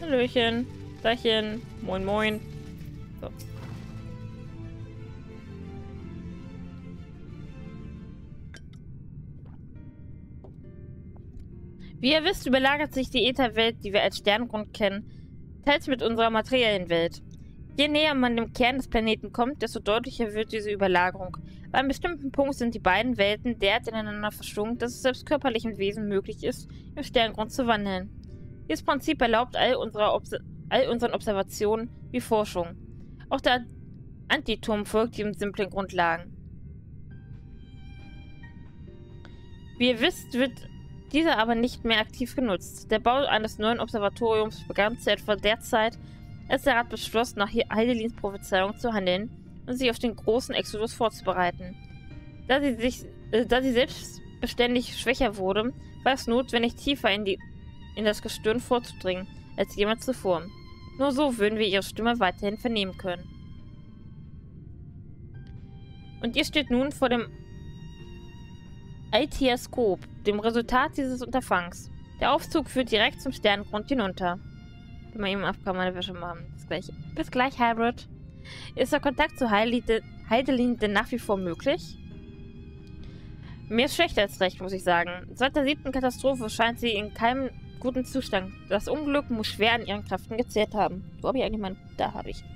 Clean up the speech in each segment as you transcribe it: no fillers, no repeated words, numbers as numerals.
Hallöchen. Dachchen. Moin, moin. So. Wie ihr wisst, überlagert sich die Ätherwelt, die wir als Sternengrund kennen, teils mit unserer materiellen Welt. Je näher man dem Kern des Planeten kommt, desto deutlicher wird diese Überlagerung. Bei einem bestimmten Punkt sind die beiden Welten derart ineinander verschlungen, dass es selbst körperlichen Wesen möglich ist, im Sternengrund zu wandeln. Dieses Prinzip erlaubt all unseren Observationen wie Forschung. Auch der Antiturm folgt diesem simplen Grundlagen. Wie ihr wisst, wird dieser aber nicht mehr aktiv genutzt. Der Bau eines neuen Observatoriums begann zu etwa der Zeit, als der Rat beschloss, nach Heidelins Prophezeiung zu handeln und sich auf den großen Exodus vorzubereiten. Da sie selbstbeständig schwächer wurde, war es notwendig, tiefer in das Gestirn vorzudringen, als jemals zuvor. Nur so würden wir ihre Stimme weiterhin vernehmen können. Und ihr steht nun vor dem Aetiaskop, dem Resultat dieses Unterfangs. Der Aufzug führt direkt zum Sternengrund hinunter. Wenn man eben ab, kann meine Wäsche machen. Bis gleich, Hybrid. Ist der Kontakt zu Heidelin denn nach wie vor möglich? Mir ist schlechter als recht, muss ich sagen. Seit der 7. Katastrophe scheint sie in keinem guten Zustand. Das Unglück muss schwer an ihren Kräften gezehrt haben. Wo habe ich eigentlich meinen... Da habe ich.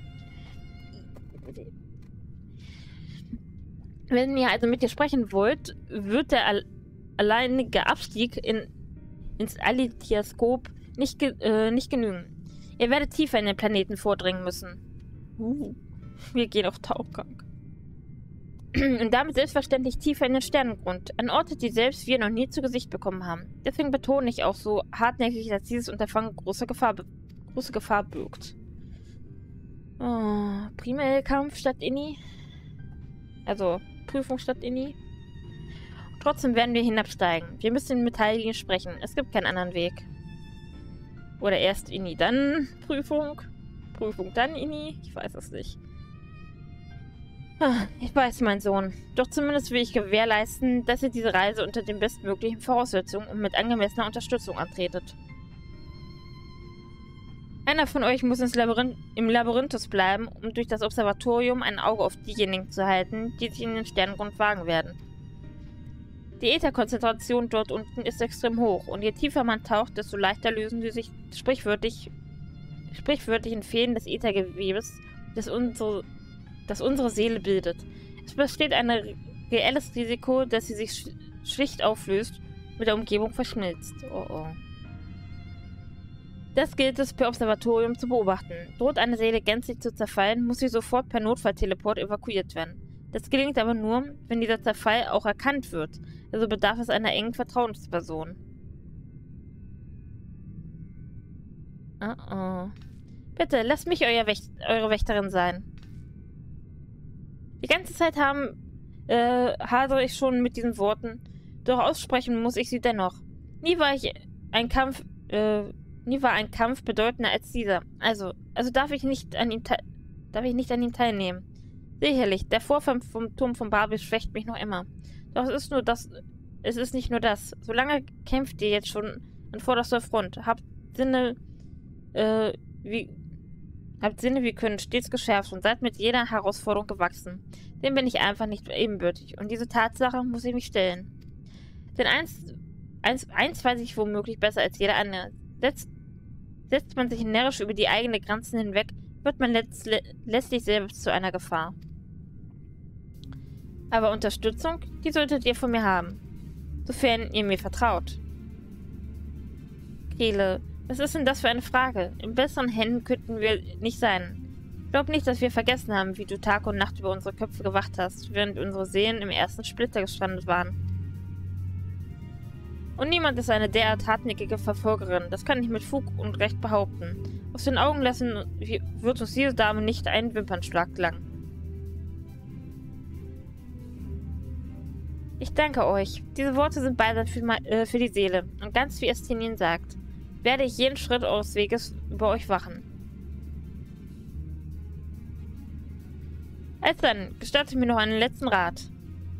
Wenn ihr also mit ihr sprechen wollt, wird der alleinige Abstieg ins Aetiaskop nicht genügen. Ihr werdet tiefer in den Planeten vordringen müssen. Wir gehen auf Tauchgang. Und damit selbstverständlich tiefer in den Sternengrund, an Orte, die selbst wir noch nie zu Gesicht bekommen haben. Deswegen betone ich auch so hartnäckig, dass dieses Unterfangen große Gefahr birgt. Oh, Primelkampf statt Inni. Also, Prüfung statt Inni. Trotzdem werden wir hinabsteigen. Wir müssen mit Heidelin sprechen. Es gibt keinen anderen Weg. Oder erst Inni, dann Prüfung. Prüfung, dann Inni. Ich weiß es nicht. Ich weiß, mein Sohn. Doch zumindest will ich gewährleisten, dass ihr diese Reise unter den bestmöglichen Voraussetzungen und mit angemessener Unterstützung antretet. Einer von euch muss im Labyrinthus bleiben, um durch das Observatorium ein Auge auf diejenigen zu halten, die sich in den Sternengrund wagen werden. Die Ätherkonzentration dort unten ist extrem hoch, und je tiefer man taucht, desto leichter lösen sie sich sprichwörtlich in Fäden des Äthergewebes, das unsere Seele bildet. Es besteht ein reelles Risiko, dass sie sich schlicht auflöst, mit der Umgebung verschmilzt. Oh oh. Das gilt es per Observatorium zu beobachten. Droht eine Seele gänzlich zu zerfallen, muss sie sofort per Notfallteleport evakuiert werden. Das gelingt aber nur, wenn dieser Zerfall auch erkannt wird. Also bedarf es einer engen Vertrauensperson. Oh. Bitte, lasst mich eure Wächterin sein. Die ganze Zeit hadere ich schon mit diesen Worten, doch aussprechen muss ich sie dennoch. Nie war ein Kampf bedeutender als dieser. Also darf ich nicht an ihm teilnehmen. Sicherlich, der Vorfall vom Turm von Babel schwächt mich noch immer. Doch es ist nicht nur das. Solange kämpft ihr jetzt schon an vorderster Front. Habt Sinne wie können stets geschärft und seid mit jeder Herausforderung gewachsen. Dem bin ich einfach nicht ebenbürtig. Und diese Tatsache muss ich mich stellen. Denn eins weiß ich womöglich besser als jeder andere. Setzt man sich närrisch über die eigenen Grenzen hinweg, wird man letztlich selbst zu einer Gefahr. Aber Unterstützung, die solltet ihr von mir haben. Sofern ihr mir vertraut. Kehle, was ist denn das für eine Frage? In besseren Händen könnten wir nicht sein. Glaub nicht, dass wir vergessen haben, wie du Tag und Nacht über unsere Köpfe gewacht hast, während unsere Seelen im ersten Splitter gestrandet waren. Und niemand ist eine derart hartnäckige Verfolgerin, das kann ich mit Fug und Recht behaupten. Aus den Augen lassen wird uns diese Dame nicht einen Wimpernschlag lang. Ich danke euch. Diese Worte sind Beisein für die Seele. Und ganz wie Estinien sagt, werde ich jeden Schritt eures Weges über euch wachen. Als dann, gestattet mir noch einen letzten Rat.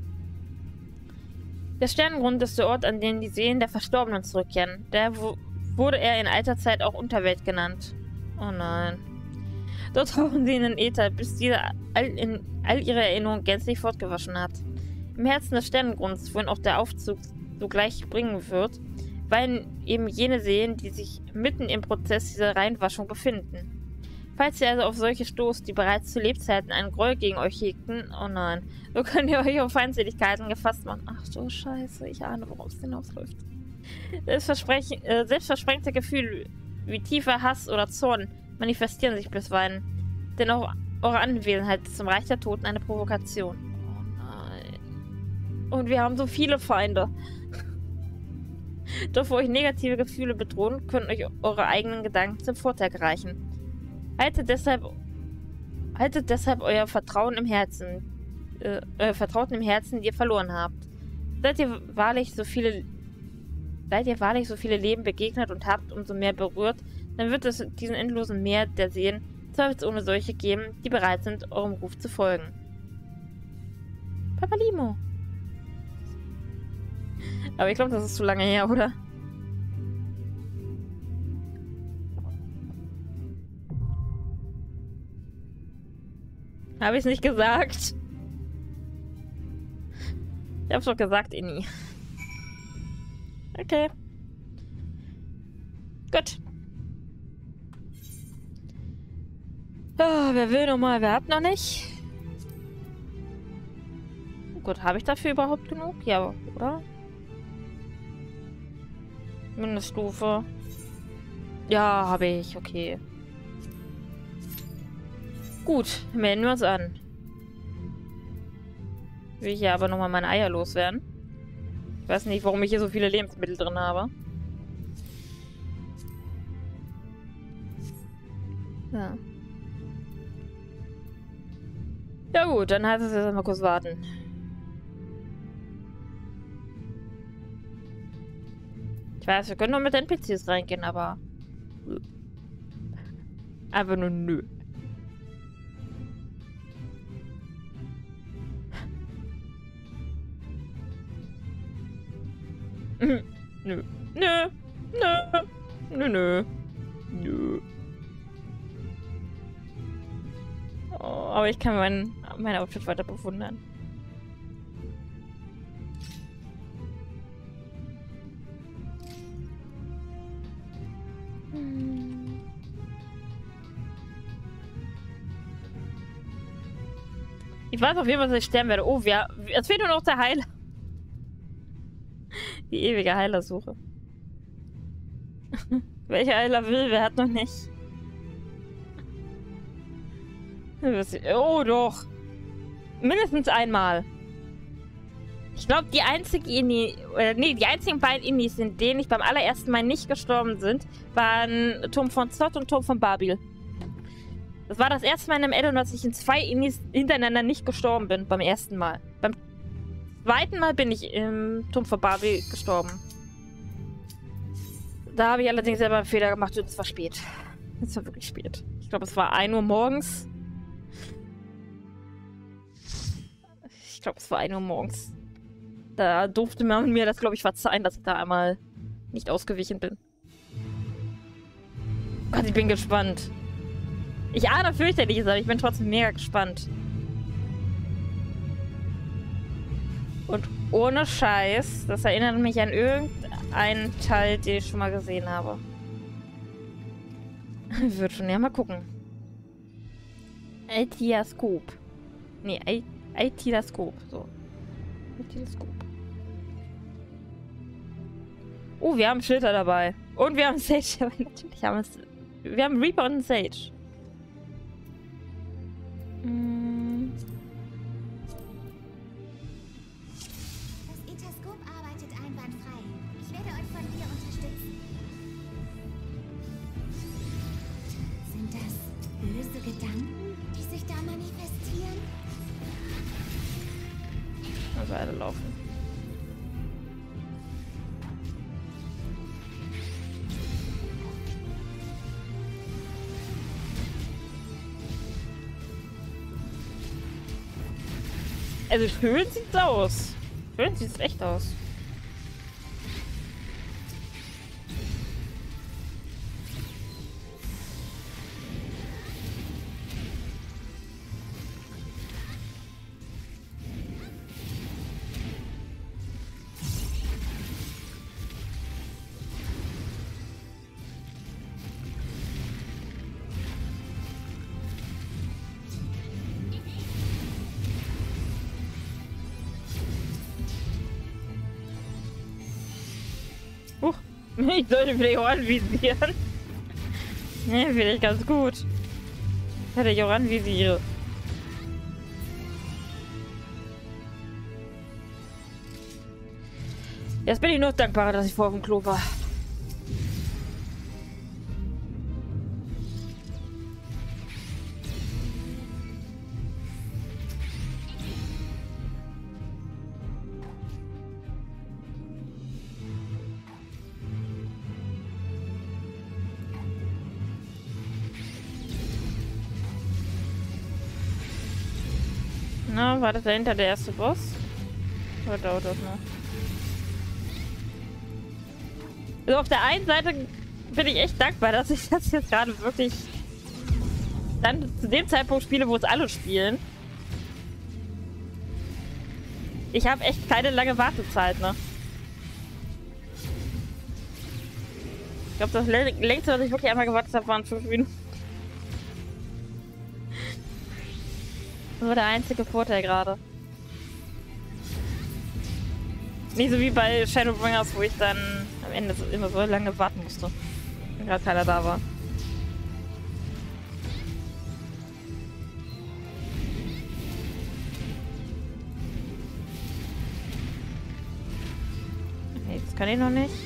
Der Sternengrund ist der Ort, an den die Seelen der Verstorbenen zurückkehren. Daher wurde er in alter Zeit auch Unterwelt genannt. Oh nein. Dort tauchen sie in den Äther, bis dieser all ihre Erinnerungen gänzlich fortgewaschen hat. Im Herzen des Sternengrunds, wohin auch der Aufzug sogleich bringen wird, weilen eben jene Seelen, die sich mitten im Prozess dieser Reinwaschung befinden. Falls ihr also auf solche stoßt, die bereits zu Lebzeiten einen Groll gegen euch hegten, oh nein, so könnt ihr euch auf Feindseligkeiten gefasst machen. Ach du Scheiße, ich ahne, worauf es hinausläuft. Selbstversprengte Gefühle wie tiefer Hass oder Zorn manifestieren sich bisweilen. Denn auch eure Anwesenheit ist zum Reich der Toten eine Provokation. Oh nein. Und wir haben so viele Feinde. Doch wo euch negative Gefühle bedrohen, können euch eure eigenen Gedanken zum Vorteil gereichen. Haltet deshalb euer Vertrauen im Herzen, die ihr verloren habt. Seid ihr wahrlich so viele Leben begegnet und habt umso mehr berührt, dann wird es diesen endlosen Meer der Seelen zweifelsohne solche geben, die bereit sind, eurem Ruf zu folgen. Papalimo. Aber ich glaube, das ist zu lange her, oder? Habe ich es nicht gesagt? Ich hab's doch gesagt, Inni. Okay. Gut. Oh, wer will noch mal? Wer hat noch nicht? Gut, habe ich dafür überhaupt genug? Ja, oder? Mindeststufe. Ja, habe ich. Okay. Gut, melden wir uns an. Will ich hier aber nochmal meine Eier loswerden. Ich weiß nicht, warum ich hier so viele Lebensmittel drin habe. Ja. Ja gut, dann heißt es jetzt mal kurz warten. Ich weiß, wir können nur mit NPCs reingehen, aber... Einfach nur nö. Nö. Nö. Nö. Nö. Nö. Nö. Oh, aber ich kann mein Outfit weiter bewundern. Ich weiß auf jeden Fall, dass ich sterben werde. Oh, es fehlt nur noch der Heiler. Die ewige Heilersuche. Welcher Heiler will? Wer hat noch nicht? Oh, doch. Mindestens einmal. Ich glaube, die einzige die einzigen beiden Innis, in denen ich beim allerersten Mal nicht gestorben sind, waren Turm von Zott und Turm von Babil. Das war das erste Mal in einem Addon, dass ich in 2 Innis hintereinander nicht gestorben bin. Beim ersten Mal. Beim zweiten Mal bin ich im Turm von Babil gestorben. Da habe ich allerdings selber einen Fehler gemacht und es war spät. Es war wirklich spät. Ich glaube, es war 1 Uhr morgens. Ich glaube, es war 1 Uhr morgens. Da durfte man mir das, glaube ich, verzeihen, dass ich da einmal nicht ausgewichen bin. Gott, ich bin gespannt. Ich ahne fürchterliches, aber ich bin trotzdem mega gespannt. Und ohne Scheiß, das erinnert mich an irgendeinen Teil, den ich schon mal gesehen habe. Ich würde schon ja mal gucken. Aetiaskop. Nee, Aetiaskop. So. Aetiaskop. Oh, wir haben Schilder dabei. Und wir haben Sage. Aber natürlich haben wir haben Reaper und Sage. Das Aetiaskop arbeitet einwandfrei. Ich werde euch von hier unterstützen. Sind das böse Gedanken, die sich da manifestieren? Also alle laufen. Also schön sieht's aus. Schön sieht's echt aus. Ich sollte vielleicht auch anvisieren. Ne, vielleicht ganz gut. Hätte ich auch anvisiere. Jetzt bin ich noch dankbarer, dass ich vor dem Klo war. Na, war das dahinter der erste Boss? Oder dauert das noch? Also auf der einen Seite bin ich echt dankbar, dass ich das jetzt gerade wirklich dann zu dem Zeitpunkt spiele, wo es alle spielen. Ich habe echt keine lange Wartezeit, ne? Ich glaube, das längste, was ich wirklich einmal gewartet habe, waren 5 Minuten. Das war der einzige Vorteil gerade. Nicht so wie bei Shadowbringers, wo ich dann am Ende immer so lange warten musste. Wenn gerade keiner da war. Okay, das kann ich noch nicht.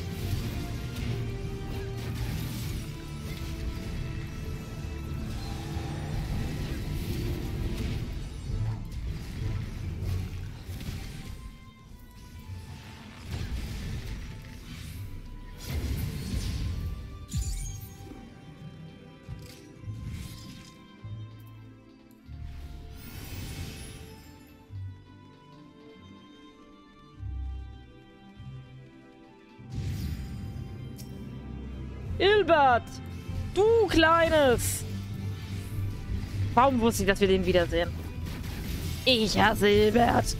Ilbert! Du Kleines! Warum wusste ich, dass wir den wiedersehen? Ich hasse Ilbert!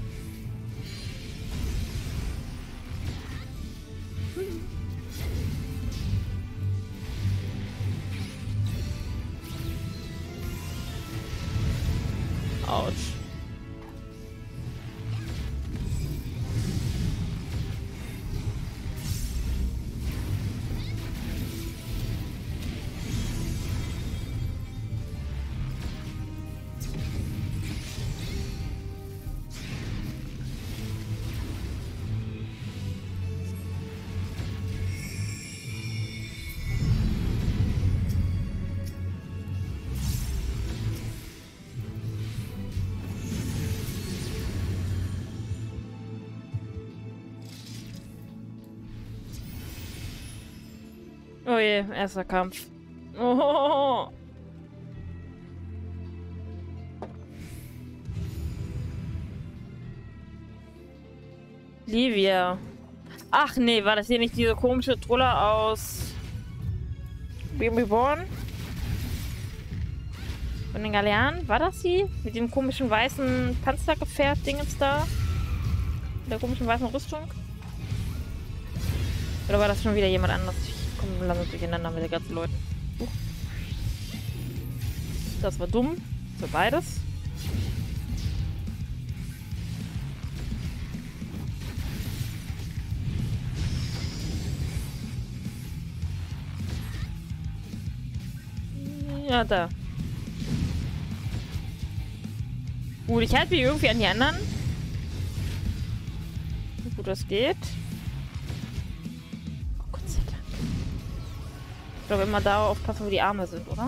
Autsch. Oh je, erster Kampf. Oh. Livia. Ach nee, war das hier nicht diese komische Trulle aus Baby Born? Von den Galeanen? War das sie? Mit dem komischen weißen Panzergefährt-Dingens da? Mit der komischen weißen Rüstung? Oder war das schon wieder jemand anderes? Ich komme langsam durcheinander mit den ganzen Leuten. Das war dumm. Das war beides. Ja, da. Gut, ich halte mich irgendwie an die anderen. Wie gut das geht. Oh Gott sei Dank. Ich glaube immer da aufpassen, wo die Arme sind, oder?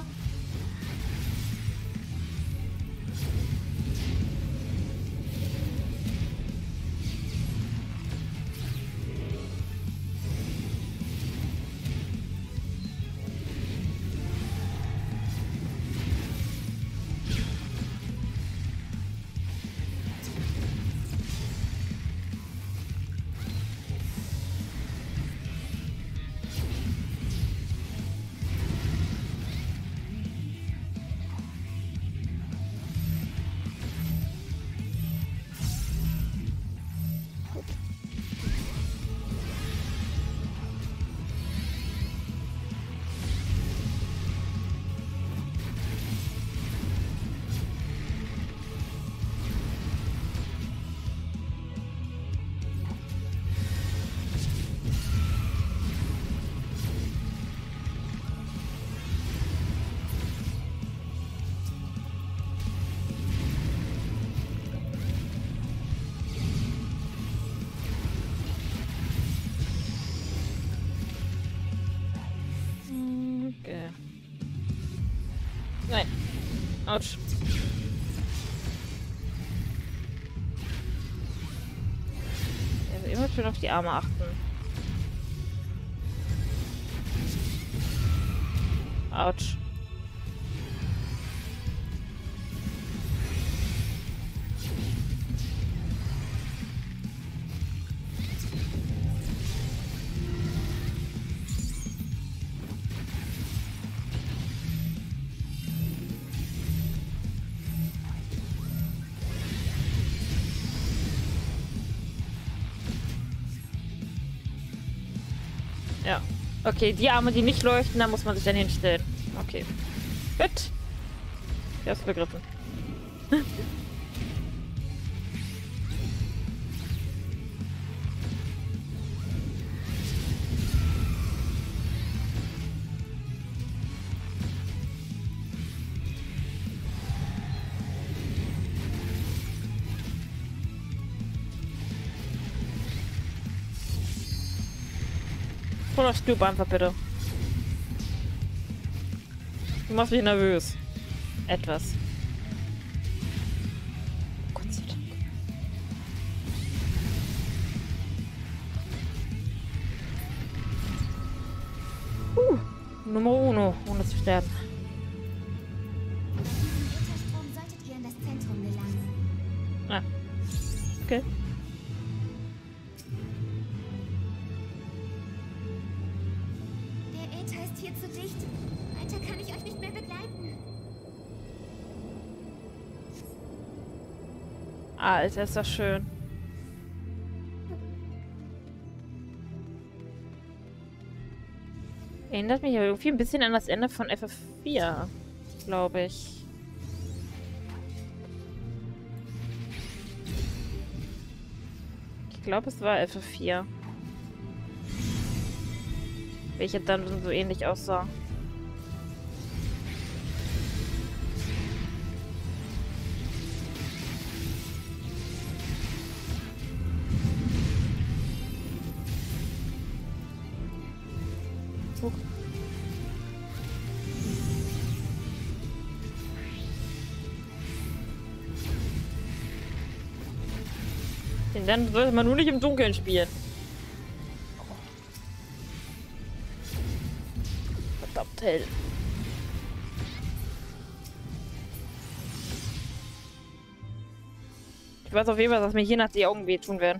Autsch. Also immer schön auf die Arme achten. Autsch. Ja. Okay, die Arme, die nicht leuchten, da muss man sich dann hinstellen. Okay. Gut. Ich hab's begriffen. Hol das Cube einfach bitte. Du machst mich nervös. Etwas. Gott sei Dank. Nummer uno, ohne zu sterben. Mit diesem Ätherstrom solltet ihr in das Zentrum gelangen. Ah. Okay. Der Äther ist hier zu dicht. Weiter kann ich euch nicht mehr begleiten. Alter, ist das schön. Erinnert mich aber irgendwie ein bisschen an das Ende von FF4, glaube ich. Ich glaube, es war FF4. Welche dann so ähnlich aussah. Den dann sollte man nur nicht im Dunkeln spielen. Verdammt hell. Ich weiß auf jeden Fall, dass mir hier nach die Augen wehtun werden.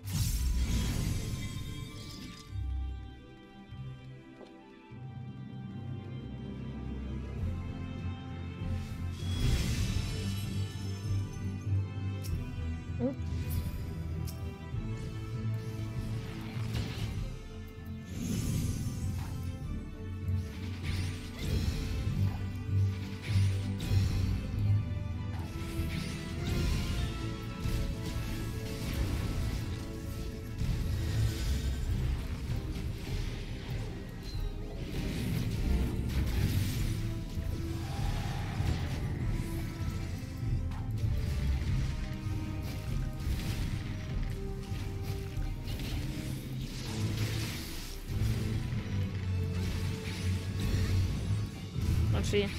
Und wie?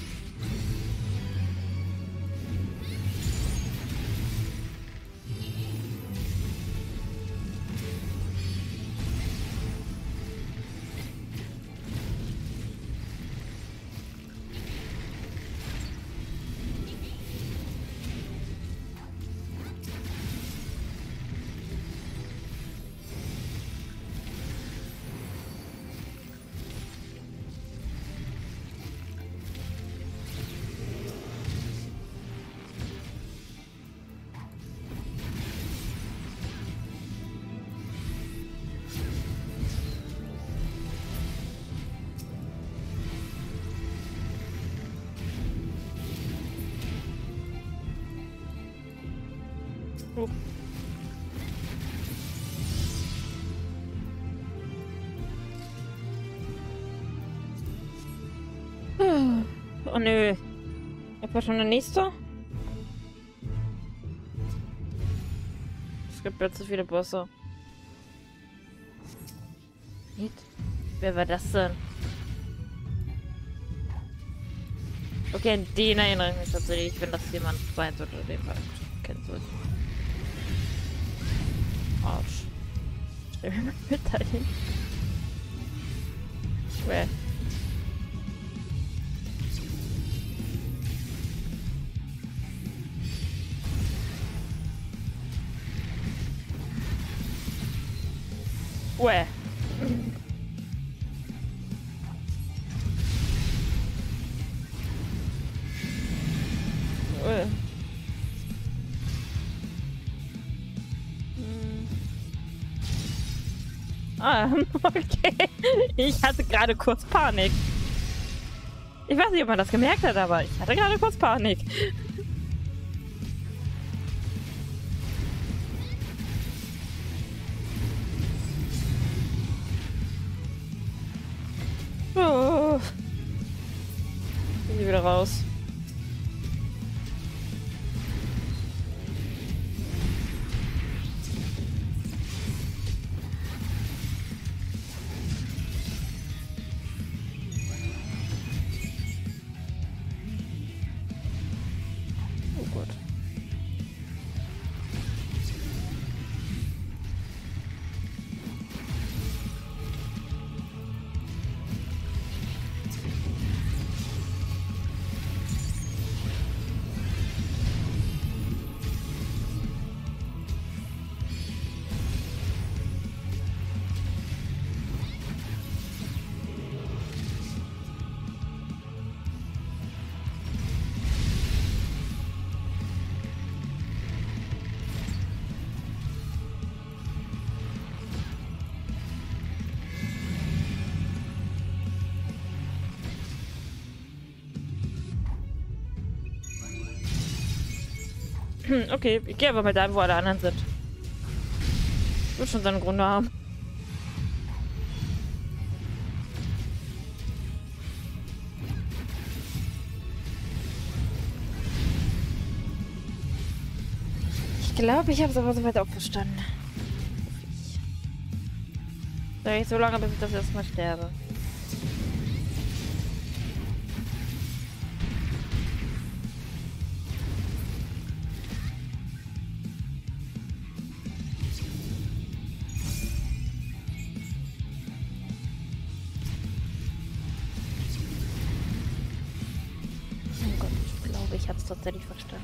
Oh nö. Etwa schon der nächste? Es gibt jetzt so viele Bosse. Wer war das denn? Okay, an den erinnere ich mich tatsächlich, wenn das jemand sein sollte, den wir kennen sollten. Autsch. Stell mir mal mit dahin. Schwer. Uäh. Ah, okay. Ich hatte gerade kurz Panik. Ich weiß nicht, ob man das gemerkt hat, aber ich hatte gerade kurz Panik. Oh. Bin ich wieder raus. Oh Gott. Okay, ich gehe aber mal da, wo alle anderen sind. Wird schon seinen Grund haben. Ich glaube, ich habe es aber soweit auch verstanden. Soll ich so lange, bis ich das erstmal sterbe? Oh Gott, ich glaube, ich habe es tatsächlich verstanden.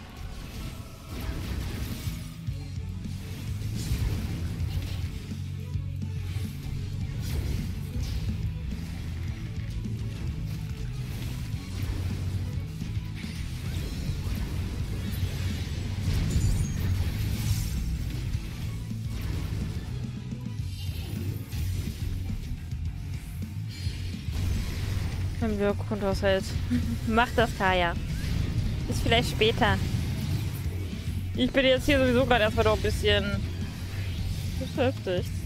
Wenn wir Grundhaushalt. Mach das, Kaya. Bis vielleicht später. Ich bin jetzt hier sowieso gerade erstmal noch ein bisschen beschäftigt.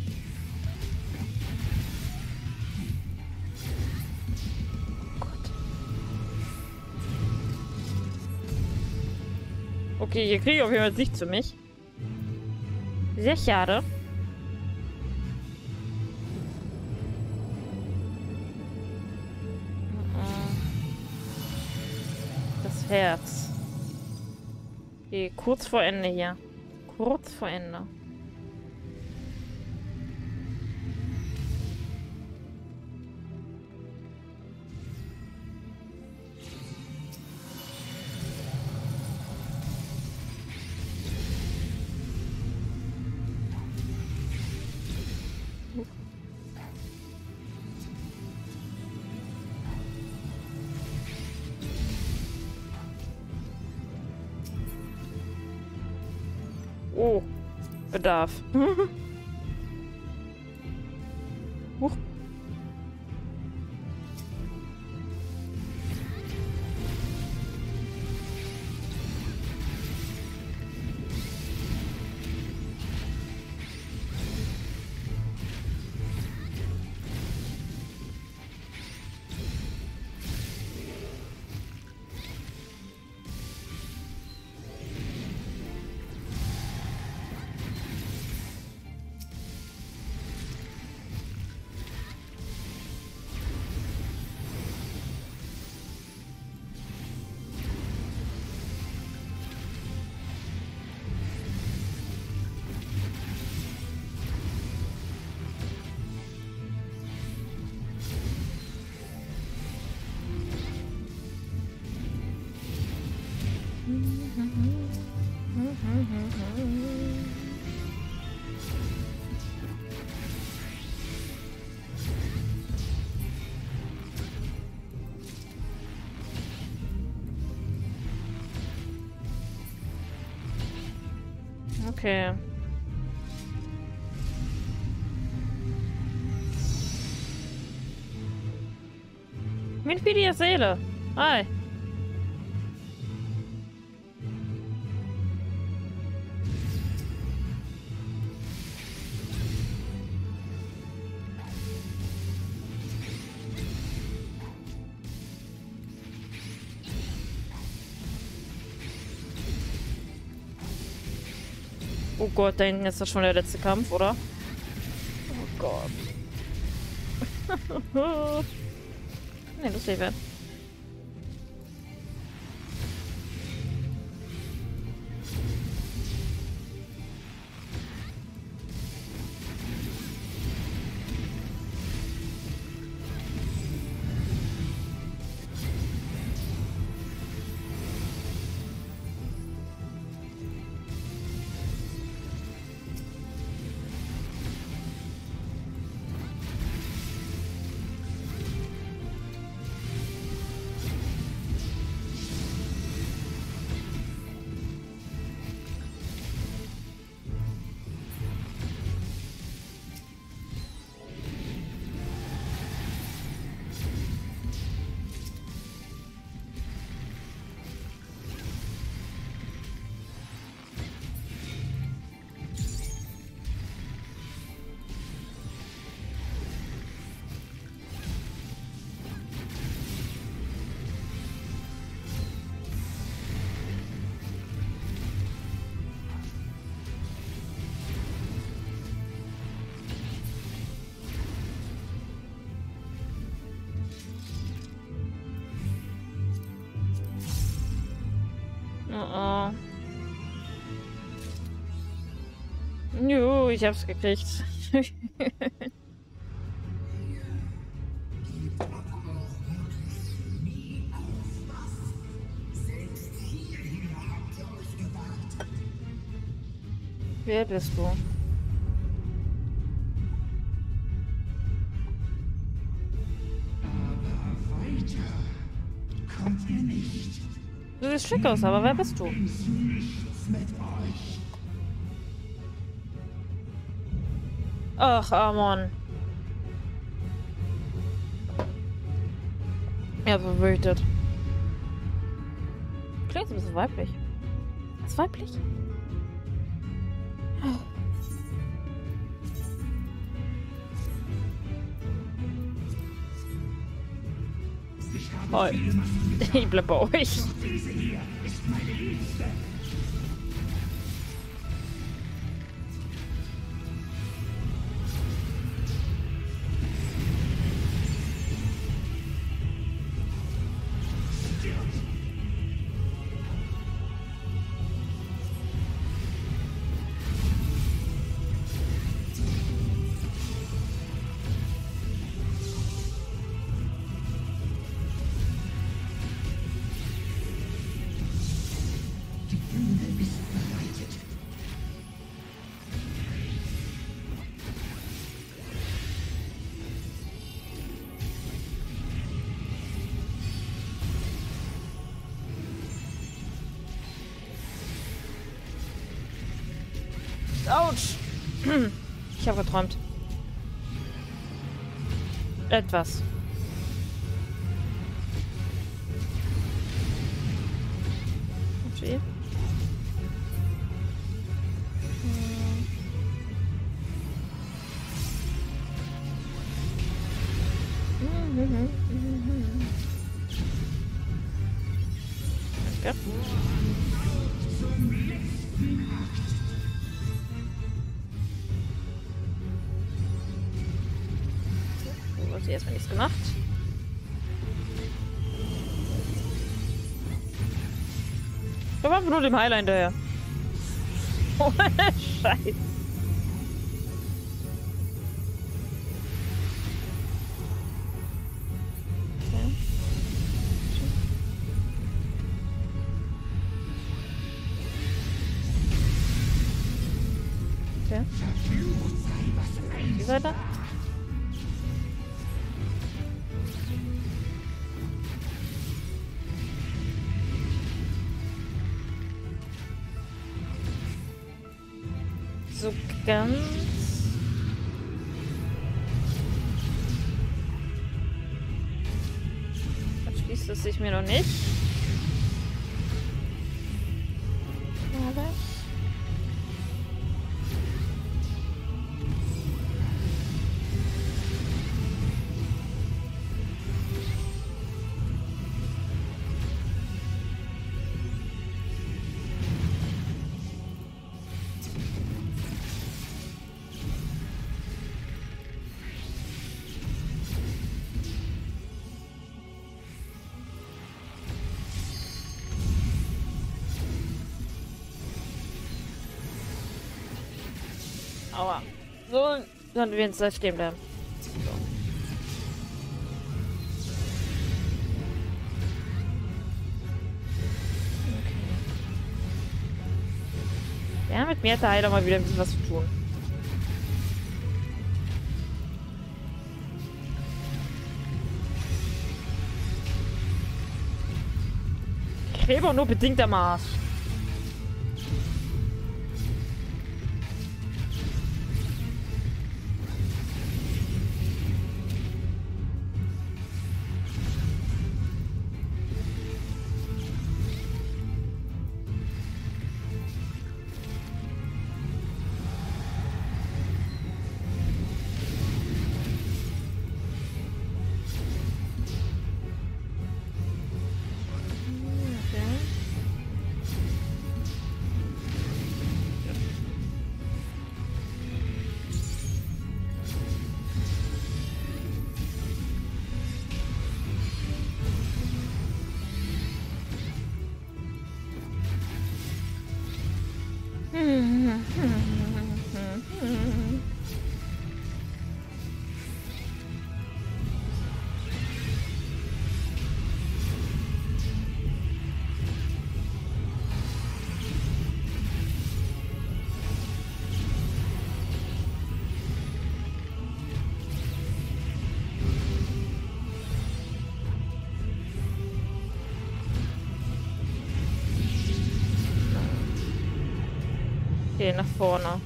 Oh Gott. Okay, hier kriege ich auf jeden Fall Sicht zu mich. Sehr schade. Das Herz. Okay, kurz vor Ende hier. Kurz vor Ende. Oh, Bedarf. Huch. Okay. Mitglieder Seele. Hi. Oh Gott, da hinten ist das schon der letzte Kampf, oder? Oh Gott. Ne, lustig werden. Oh, oh. Jo, ich hab's gekriegt. Wer bist du? Aber weiter kommt ihr nicht. Du siehst schick aus, aber wer bist du? Nichts mit euch. Ach, Amon. Er befürchtet. Klingt ein bisschen weiblich. Ist weiblich? Hi. Ich bleib bei euch. Diese hier ist meine Liebste. Die Bühne ist bereitet. Autsch. Ich habe geträumt. Etwas. Okay. Danke. So, hast du erstmal nichts gemacht. Ich war einfach nur dem Heiler hinterher. Oh, Scheiße. Okay. Die Seite? ganz. Schließt es sich mir noch nicht. Aber aua. So sollten wir uns da stehen bleiben. So. Okay. Ja, mit mir hat der Heiler mal wieder ein bisschen was zu tun. Gräber nur bedingt am Arsch. Okay, nach vorne.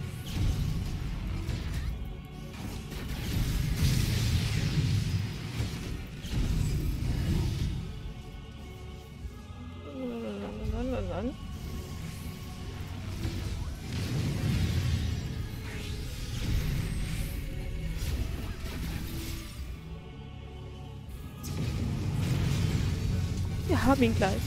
Wir haben ihn gleich.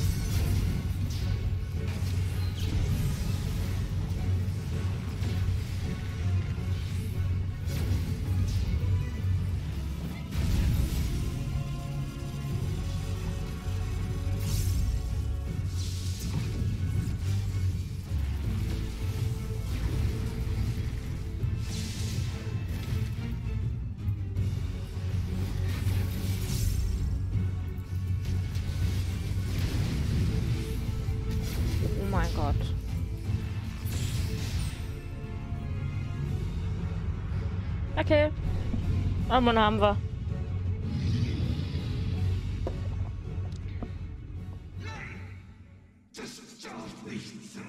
Oh mein Gott. Okay. Aber haben wir. Das darf nicht sein.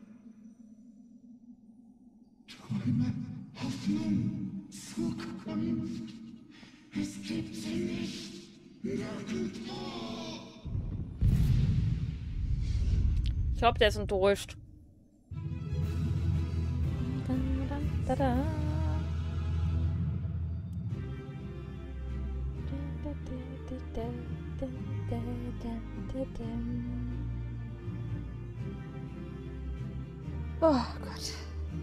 Träume, Hoffnung, Zukunft. Es gibt sie nicht. Nirgendwo. Ich glaube, der ist enttäuscht. Oh Gott.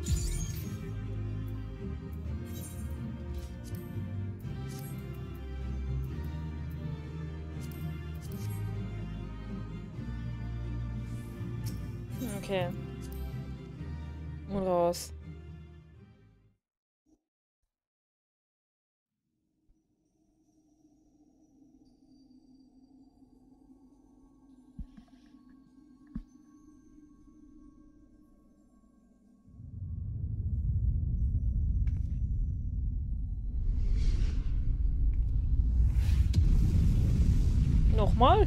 Okay. Und raus. Nochmal?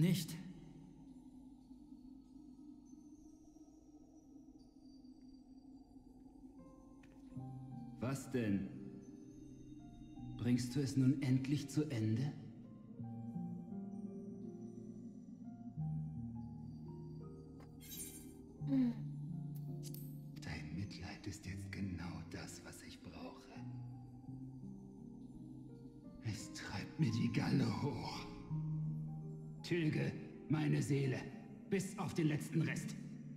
nicht. Was denn? Bringst du es nun endlich zu Ende? Dein Mitleid ist jetzt genau das, was ich brauche. Es treibt mir die Galle hoch. Tilge meine Seele, bis auf den letzten Rest.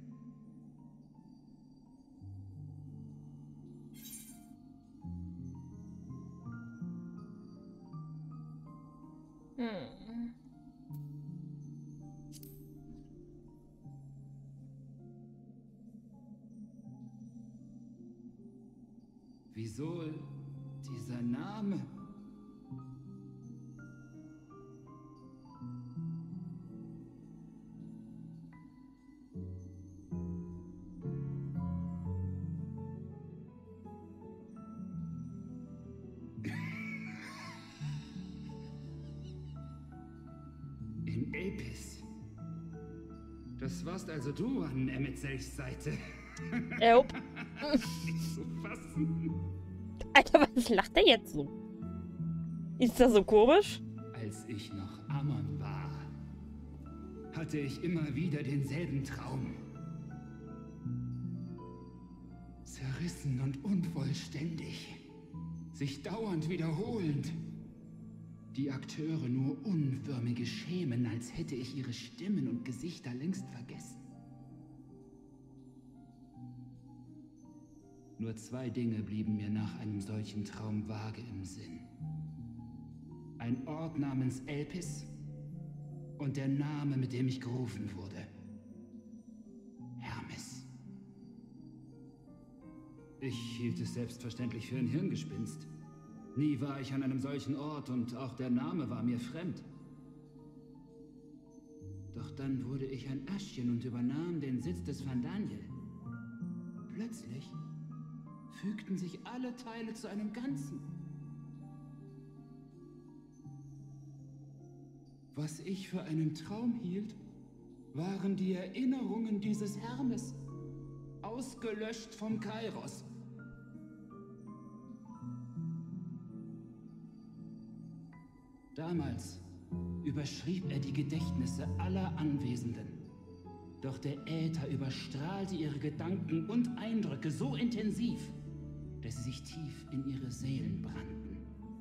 Wieso dieser Name? In Apis. Das warst also du an Emetzelchs Seite. Nope. Nicht zu fassen. Alter, was lacht der jetzt so? Ist das so komisch? Als ich noch Ammon war, hatte ich immer wieder denselben Traum. Zerrissen und unvollständig. Sich dauernd wiederholend. Die Akteure nur unförmige Schemen, als hätte ich ihre Stimmen und Gesichter längst vergessen. Nur zwei Dinge blieben mir nach einem solchen Traum vage im Sinn. Ein Ort namens Elpis und der Name, mit dem ich gerufen wurde. Hermes. Ich hielt es selbstverständlich für ein Hirngespinst. Nie war ich an einem solchen Ort und auch der Name war mir fremd. Doch dann wurde ich ein Aschchen und übernahm den Sitz des Van Daniel. Plötzlich fügten sich alle Teile zu einem Ganzen. Was ich für einen Traum hielt, waren die Erinnerungen dieses Hermes, ausgelöscht vom Kairos. Damals überschrieb er die Gedächtnisse aller Anwesenden. Doch der Äther überstrahlte ihre Gedanken und Eindrücke so intensiv, dass sie sich tief in ihre Seelen brannten.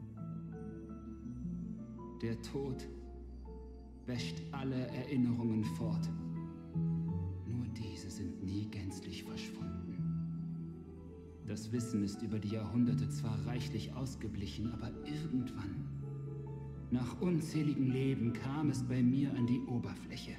Der Tod wäscht alle Erinnerungen fort. Nur diese sind nie gänzlich verschwunden. Das Wissen ist über die Jahrhunderte zwar reichlich ausgeblichen, aber irgendwann, nach unzähligen Leben, kam es bei mir an die Oberfläche.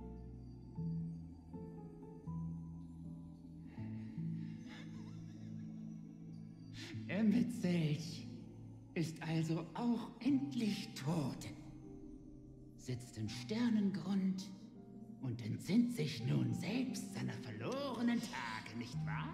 Emetzelch ist also auch endlich tot. Sitzt im Sternengrund und entsinnt sich nun selbst seiner verlorenen Tage, nicht wahr?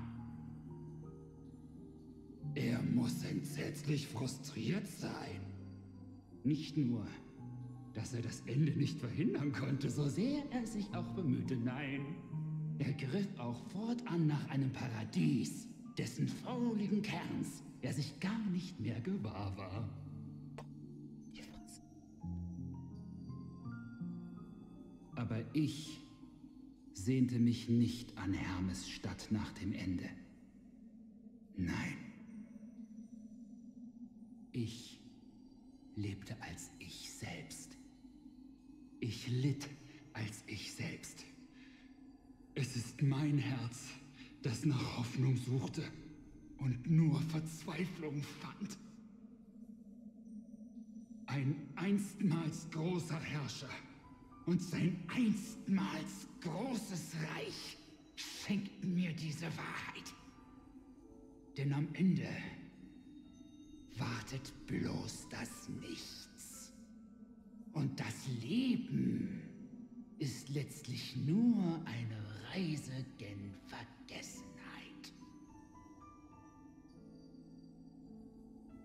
Er muss entsetzlich frustriert sein. Nicht nur, dass er das Ende nicht verhindern konnte, so sehr er sich auch bemühte. Nein, er griff auch fortan nach einem Paradies, dessen fauligen Kerns er sich gar nicht mehr gewahr war. Aber ich sehnte mich nicht an Hermes Stadt nach dem Ende. Nein. Ich lebte als ich selbst. Ich litt als ich selbst. Es ist mein Herz, das nach Hoffnung suchte und nur Verzweiflung fand. Ein einstmals großer Herrscher und sein einstmals großes Reich schenkten mir diese Wahrheit. Denn am Ende wartet bloß das Nichts. Und das Leben ist letztlich nur eine Reise gen Vergessenheit.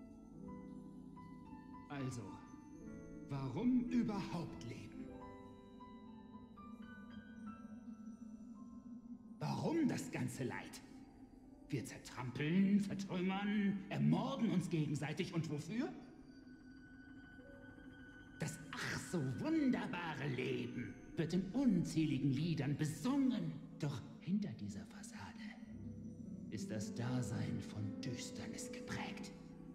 Also, warum überhaupt leben? ganze Leid. Wir zertrampeln, vertrümmern, ermorden uns gegenseitig. Und wofür? Das ach so wunderbare Leben wird in unzähligen Liedern besungen. Doch hinter dieser Fassade ist das Dasein von Düsternis geprägt.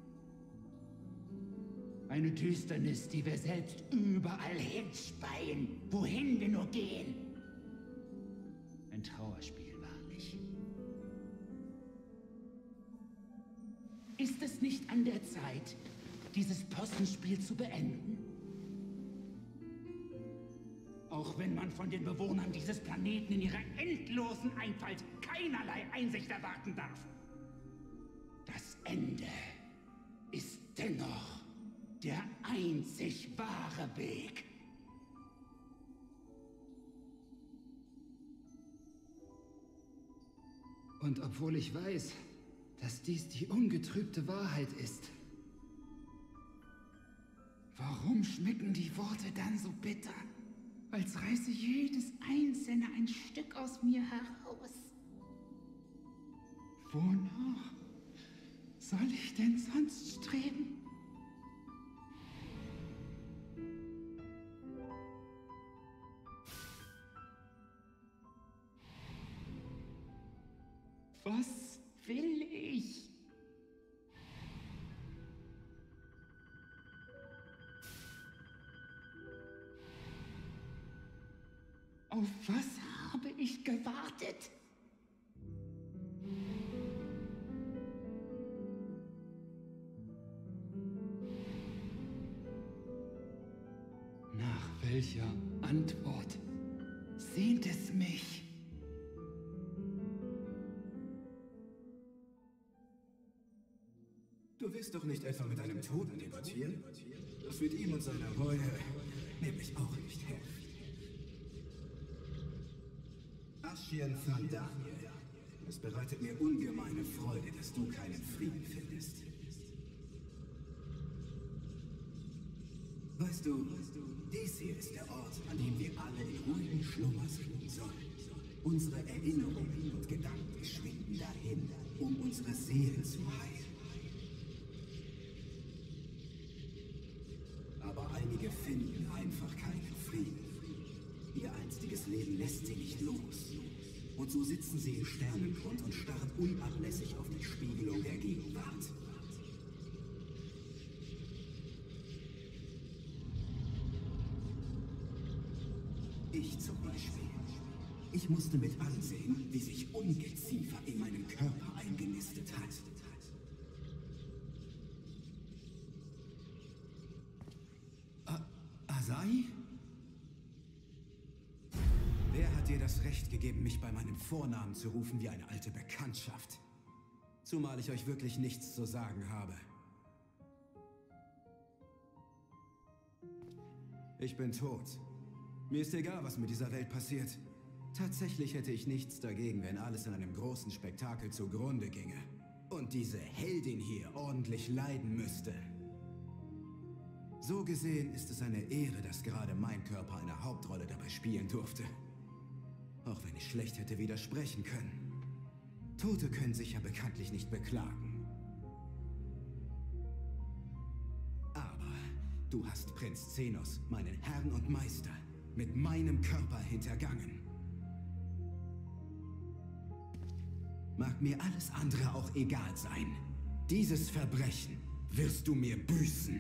Eine Düsternis, die wir selbst überall hinspeien, wohin wir nur gehen. Ein Trauerspiel, wahrlich. Ist es nicht an der Zeit, dieses Possenspiel zu beenden? Auch wenn man von den Bewohnern dieses Planeten in ihrer endlosen Einfalt keinerlei Einsicht erwarten darf. Das Ende ist dennoch der einzig wahre Weg. Und obwohl ich weiß, dass dies die ungetrübte Wahrheit ist, warum schmecken die Worte dann so bitter? Als reiße jedes einzelne ein Stück aus mir heraus. Wonach soll ich denn sonst streben? Was will ich? Auf was habe ich gewartet? Nach welcher Antwort sehnt es mich? Du willst doch nicht etwa mit einem Toten debattieren? Das wird ihm und seiner Reue nämlich auch nicht helfen. Ashian Thandaniel, es bereitet mir ungemeine Freude, dass du keinen Frieden findest. Weißt du, dies hier ist der Ort, an dem wir alle in ruhigen Schlummer sinken sollen. Unsere Erinnerungen und Gedanken schwinden dahin, um unsere Seelen zu heilen. Aber einige finden einfach keinen Frieden. Ihr einstiges Leben lässt sie nicht los. Und so sitzen sie im Sternengrund und starren unablässig auf die Spiegelung der Gegenwart. Ich zum Beispiel. Ich musste mit ansehen, wie sich Ungeziefer in meinen Körper eingenistet hat. Asai? Wer hat dir das Recht gegeben, mich bei meinem Vornamen zu rufen wie eine alte Bekanntschaft? Zumal ich euch wirklich nichts zu sagen habe. Ich bin tot. Mir ist egal, was mit dieser Welt passiert. Tatsächlich hätte ich nichts dagegen, wenn alles in einem großen Spektakel zugrunde ginge. Und diese Heldin hier ordentlich leiden müsste. So gesehen ist es eine Ehre, dass gerade mein Körper eine Hauptrolle dabei spielen durfte. Auch wenn ich schlecht hätte widersprechen können. Tote können sich ja bekanntlich nicht beklagen. Aber du hast Prinz Xenos, meinen Herrn und Meister, mit meinem Körper hintergangen. Mag mir alles andere auch egal sein. Dieses Verbrechen wirst du mir büßen.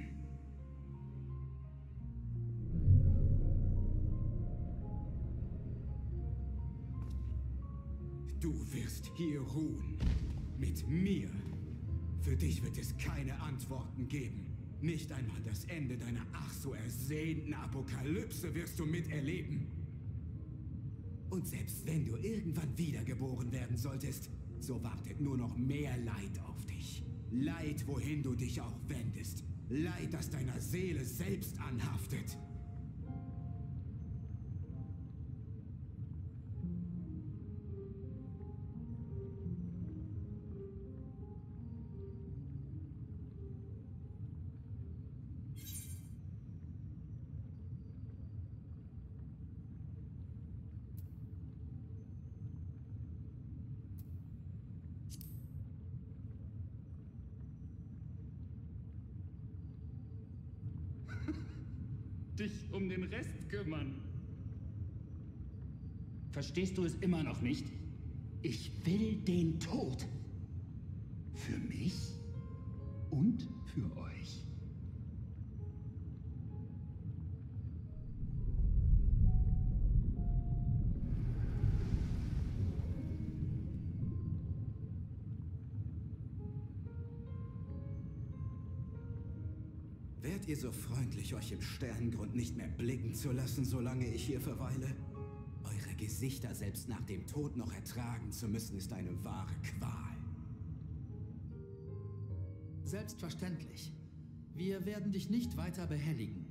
Du wirst hier ruhen. Mit mir. Für dich wird es keine Antworten geben. Nicht einmal das Ende deiner ach so ersehnten Apokalypse wirst du miterleben. Und selbst wenn du irgendwann wiedergeboren werden solltest, so wartet nur noch mehr Leid auf dich. Leid, wohin du dich auch wendest. Leid, das deiner Seele selbst anhaftet. dich um den Rest kümmern. Verstehst du es immer noch nicht? Ich will den Tod. Für mich und für euch. Wärt ihr so freundlich, euch im Sternengrund nicht mehr blicken zu lassen, solange ich hier verweile? Eure Gesichter selbst nach dem Tod noch ertragen zu müssen, ist eine wahre Qual. Selbstverständlich. Wir werden dich nicht weiter behelligen.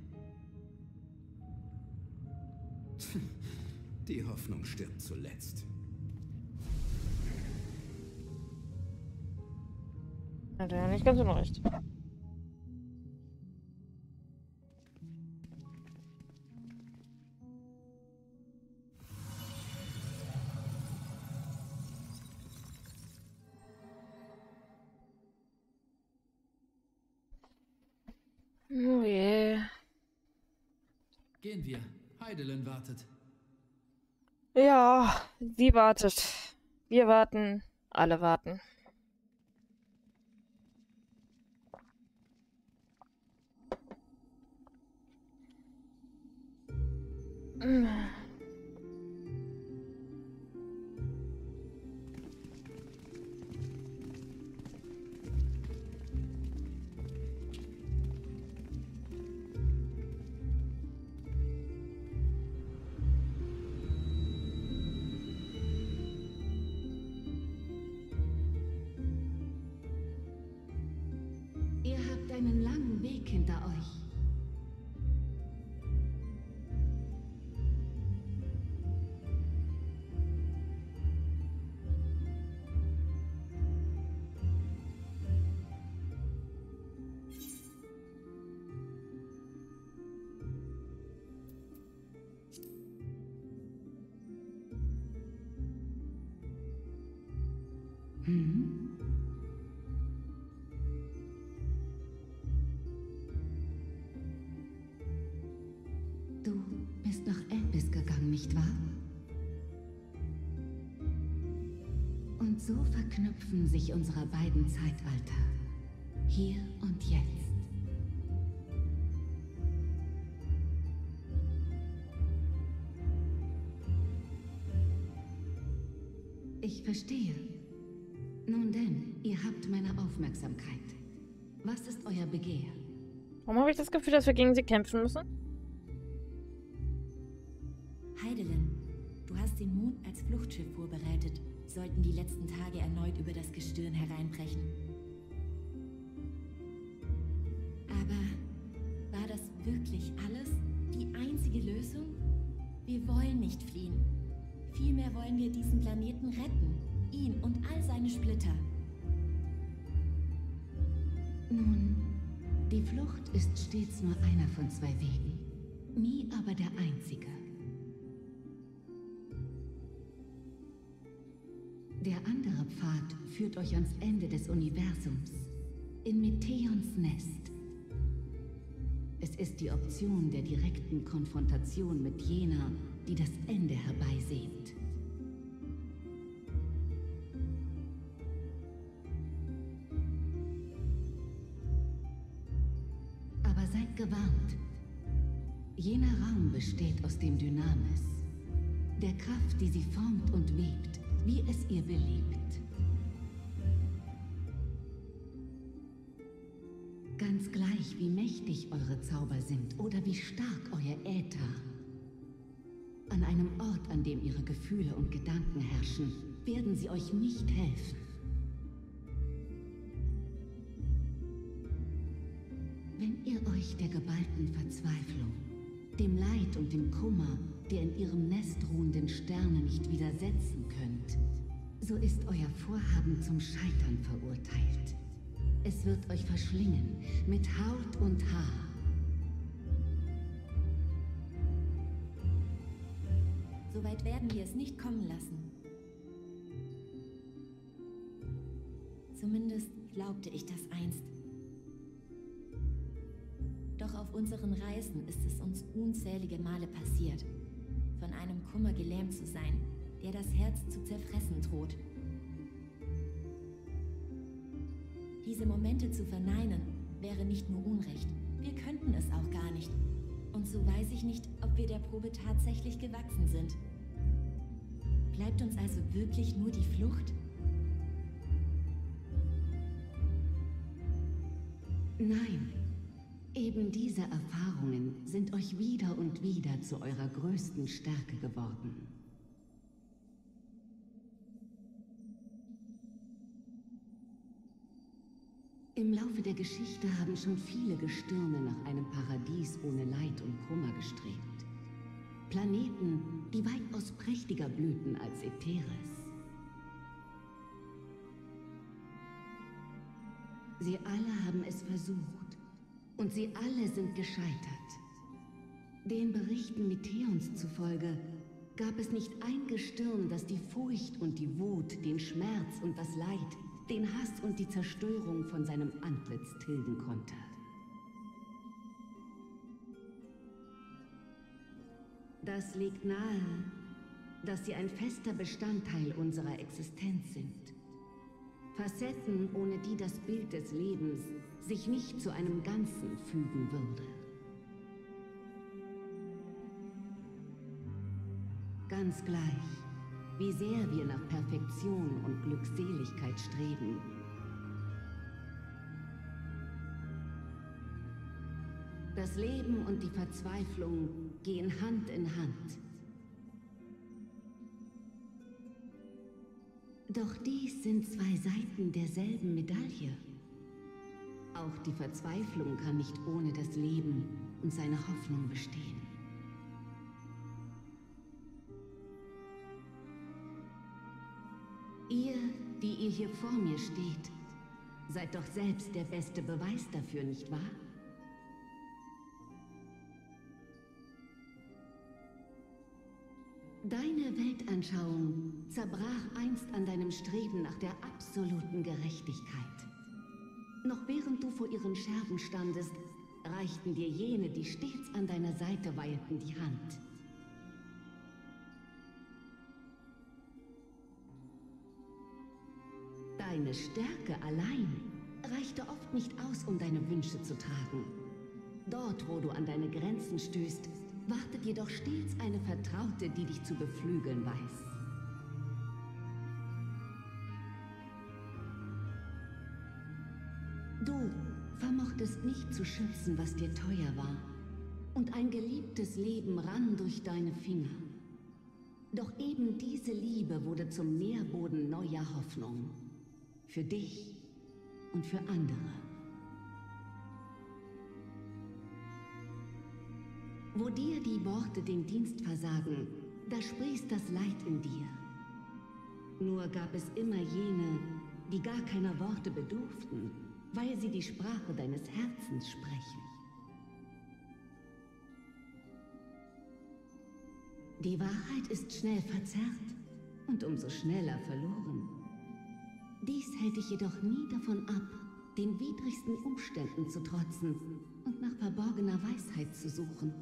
Die Hoffnung stirbt zuletzt. Hat er ja nicht ganz unrecht. Oh je. Gehen wir. Heidelin wartet. Ja, sie wartet. Wir warten. Alle warten. Ihr habt einen langen Weg hinter euch. Du bist nach Elbis gegangen, nicht wahr? Und so verknüpfen sich unsere beiden Zeitalter. Hier und jetzt. Ich verstehe. Nun denn, ihr habt meine Aufmerksamkeit. Was ist euer Begehr? Warum habe ich das Gefühl, dass wir gegen sie kämpfen müssen? Heidelin, du hast den Mond als Fluchtschiff vorbereitet, sollten die letzten Tage erneut über das Gestirn hereinbrechen. Aber war das wirklich alles? Die einzige Lösung? Wir wollen nicht fliehen. Vielmehr wollen wir diesen Planeten retten. Ihn und all seine Splitter. Nun, die Flucht ist stets nur einer von zwei Wegen. Nie aber der einzige. Der andere Pfad führt euch ans Ende des Universums, in Meteons Nest. Es ist die Option der direkten Konfrontation mit jener, die das Ende herbeisehnt. Aber seid gewarnt. Jener Raum besteht aus dem Dynamis, der Kraft, die sie formt und webt, wie es ihr beliebt. Ganz gleich, wie mächtig eure Zauber sind oder wie stark euer Äther. An einem Ort, an dem ihre Gefühle und Gedanken herrschen, werden sie euch nicht helfen. Wenn ihr euch der geballten Verzweiflung, dem Leid und dem Kummer der in ihrem Nest ruhenden Sterne nicht widersetzen könnt, so ist euer Vorhaben zum Scheitern verurteilt. Es wird euch verschlingen mit Haut und Haar. Soweit werden wir es nicht kommen lassen. Zumindest glaubte ich das einst. Doch auf unseren Reisen ist es uns unzählige Male passiert, von einem Kummer gelähmt zu sein, der das Herz zu zerfressen droht. Diese Momente zu verneinen, wäre nicht nur Unrecht, wir könnten es auch gar nicht. Und so weiß ich nicht, ob wir der Probe tatsächlich gewachsen sind. Bleibt uns also wirklich nur die Flucht? Nein. Eben diese Erfahrungen sind euch wieder und wieder zu eurer größten Stärke geworden. Im Laufe der Geschichte haben schon viele Gestirne nach einem Paradies ohne Leid und Kummer gestrebt. Planeten, die weitaus prächtiger blühten als Eteris. Sie alle haben es versucht und sie alle sind gescheitert. Den Berichten Meteons zufolge gab es nicht ein Gestirn, das die Furcht und die Wut, den Schmerz und das Leid, den Hass und die Zerstörung von seinem Antlitz tilgen konnte. Das liegt nahe, dass sie ein fester Bestandteil unserer Existenz sind. Facetten, ohne die das Bild des Lebens sich nicht zu einem Ganzen fügen würde. Ganz gleich, wie sehr wir nach Perfektion und Glückseligkeit streben. Das Leben und die Verzweiflung gehen Hand in Hand. Doch dies sind zwei Seiten derselben Medaille. Auch die Verzweiflung kann nicht ohne das Leben und seine Hoffnung bestehen. Ihr, die ihr hier vor mir steht, seid doch selbst der beste Beweis dafür, nicht wahr? Deine Weltanschauung zerbrach einst an deinem Streben nach der absoluten Gerechtigkeit. Noch während du vor ihren Scherben standest, reichten dir jene, die stets an deiner Seite weilten, die Hand. Deine Stärke allein reichte oft nicht aus, um deine Wünsche zu tragen. Dort, wo du an deine Grenzen stößt, wartet jedoch stets eine Vertraute, die dich zu beflügeln weiß. Du vermochtest nicht zu schützen, was dir teuer war, und ein geliebtes Leben rann durch deine Finger. Doch eben diese Liebe wurde zum Nährboden neuer Hoffnung. Für dich und für andere. Wo dir die Worte den Dienst versagen, da sprießt das Leid in dir. Nur gab es immer jene, die gar keiner Worte bedurften, weil sie die Sprache deines Herzens sprechen. Die Wahrheit ist schnell verzerrt und umso schneller verloren. Dies hält dich jedoch nie davon ab, den widrigsten Umständen zu trotzen und nach verborgener Weisheit zu suchen.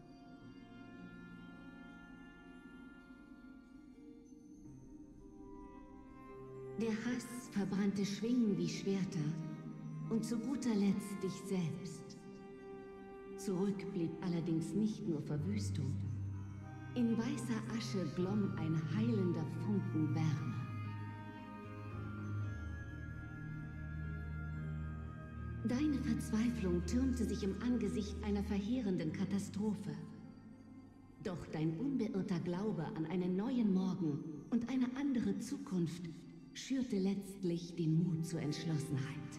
Der Hass verbrannte Schwingen wie Schwerter und zu guter Letzt dich selbst. Zurück blieb allerdings nicht nur Verwüstung. In weißer Asche glomm ein heilender Funken Wärme. Deine Verzweiflung türmte sich im Angesicht einer verheerenden Katastrophe. Doch dein unbeirrter Glaube an einen neuen Morgen und eine andere Zukunft schürte letztlich den Mut zur Entschlossenheit.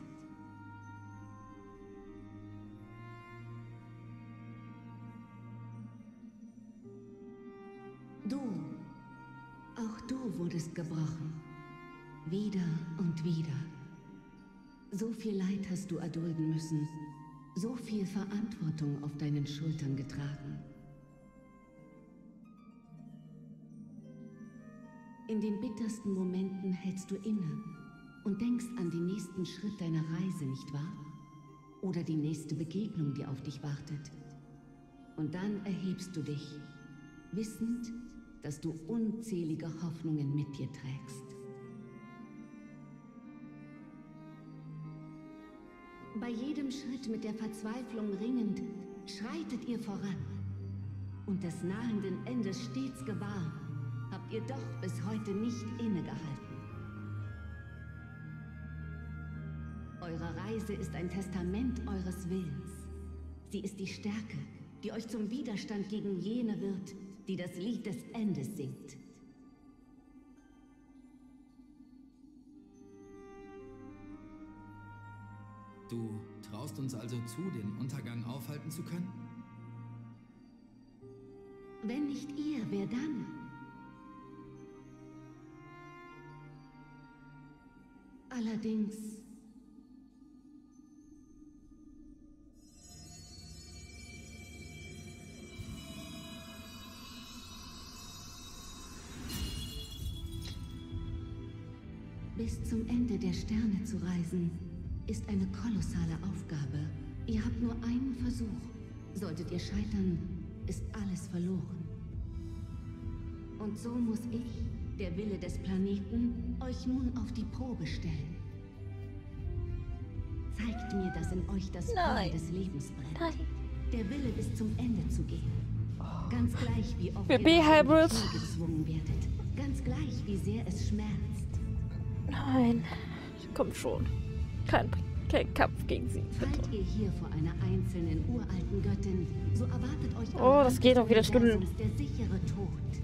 Auch du wurdest gebrochen. Wieder und wieder. So viel Leid hast du erdulden müssen, so viel Verantwortung auf deinen Schultern getragen. In den bittersten Momenten hältst du inne und denkst an den nächsten Schritt deiner Reise, nicht wahr? oder die nächste Begegnung, die auf dich wartet. Und dann erhebst du dich, wissend, dass du unzählige Hoffnungen mit dir trägst. Bei jedem Schritt mit der Verzweiflung ringend, schreitet ihr voran. Und des nahenden Endes stets gewahr, habt ihr doch bis heute nicht innegehalten. Eure Reise ist ein Testament eures Willens. Sie ist die Stärke, die euch zum Widerstand gegen jene wird, die das Lied des Endes singt. Du traust uns also zu, den Untergang aufhalten zu können? Wenn nicht ihr, wer dann? Allerdings... Bis zum Ende der Sterne zu reisen, ist eine kolossale Aufgabe. Ihr habt nur einen Versuch. Solltet ihr scheitern, ist alles verloren. Und so muss ich, der Wille des Planeten, euch nun auf die Probe stellen. Zeigt mir, dass in euch das Feuer des Lebens brennt. Nein. Der Wille bis zum Ende zu gehen. Ganz gleich, wie oft Für ihr B-Hybrid. gezwungen werdet. Ganz gleich, wie sehr es schmerzt. Nein. Kommt schon. Kein Kampf gegen sie. Bitte. Seid ihr hier vor einer einzelnen uralten Göttin, so erwartet euch Oh, das geht auch wieder des Stunden. Universums der sichere Tod.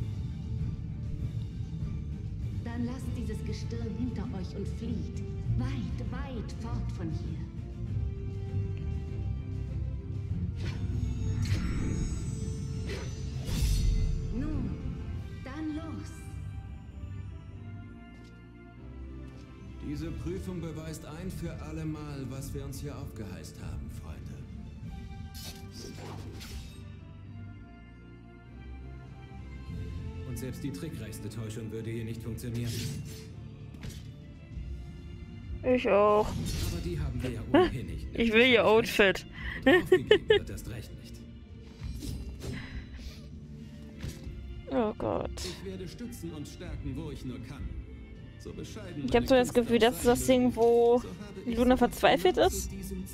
Dann lasst dieses Gestirn hinter euch und flieht weit, weit fort von hier. Nun, dann los. Diese Prüfung beweist ein für alle Mal, was wir uns hier aufgeheißt haben, Freunde. Und selbst die trickreichste Täuschung würde hier nicht funktionieren. Ich auch. Aber die haben wir ja ohnehin nicht. Ich will ihr Outfit. Aufgegeben wird erst recht nicht. Oh Gott. Ich werde stützen und stärken, wo ich nur kann. So bescheiden Ich habe so das Gefühl, das ist das Ding, wo Luna verzweifelt ist.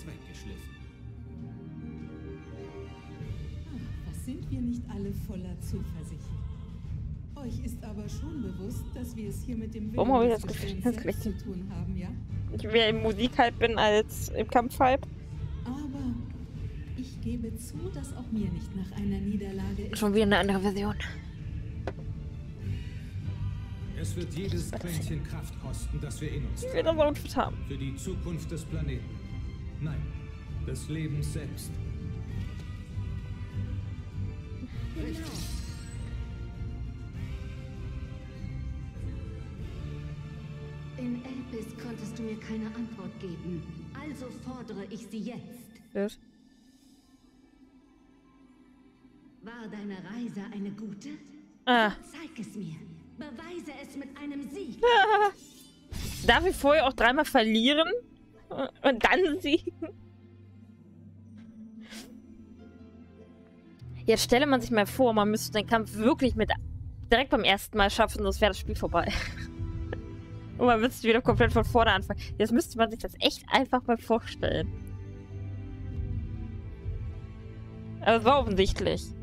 Was sind wir nicht alle voller Zuversicht? Euch ist aber schon bewusst, dass wir es hier mit dem Warum habe ich Willen das des Gefühl, Gestirns das selbst Gleiche? zu tun haben, ja? Ich mehr im Musikhype bin als im Kampfhype. Aber ich gebe zu, dass auch mir nicht nach einer Niederlage ist. Schon wieder eine andere Version. Es wird jedes Quäntchen Kraft kosten, das wir in uns Ich will das Outfit haben. für die Zukunft des Planeten. Nein, des Lebens selbst. In Elpis konntest du mir keine Antwort geben. Also fordere ich sie jetzt. Was? War deine Reise eine gute? Ah. Zeig es mir. Beweise es mit einem Sieg. Darf ich vorher auch dreimal verlieren? Und dann siegen? Jetzt stelle man sich mal vor, man müsste den Kampf wirklich direkt beim ersten Mal schaffen, sonst wäre das Spiel vorbei. Und man müsste wieder komplett von vorne anfangen. Jetzt müsste man sich das echt einfach mal vorstellen. Aber es war offensichtlich.